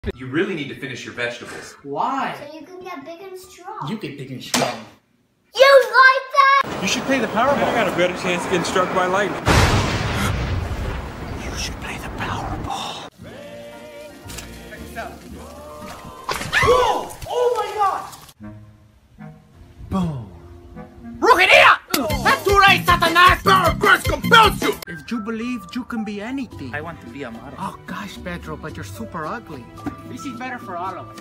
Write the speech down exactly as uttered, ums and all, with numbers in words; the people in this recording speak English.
You really need to finish your vegetables. Why? So you can get big and strong. You get big and strong. You like that? You should play the Powerball. I got a better chance of getting struck by lightning. You should play the Powerball. Check this out. Whoa! Oh my God! Boom. ¡Brujería! ¡Es tu rey, Satanás! Power Christ compels you! If you believe, you can be anything. I want to be a model. Oh gosh, Pedro, but you're super ugly. This is better for all of us.